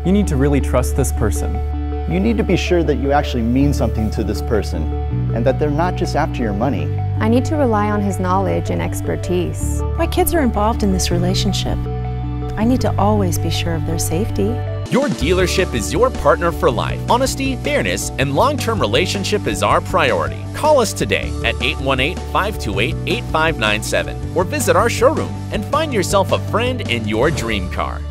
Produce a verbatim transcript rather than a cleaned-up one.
You need to really trust this person. You need to be sure that you actually mean something to this person and that they're not just after your money. I need to rely on his knowledge and expertise. My kids are involved in this relationship. I need to always be sure of their safety. Your dealership is your partner for life. Honesty, fairness, and long-term relationship is our priority. Call us today at eight one eight, five two eight, eight five nine seven or visit our showroom and find yourself a friend in your dream car.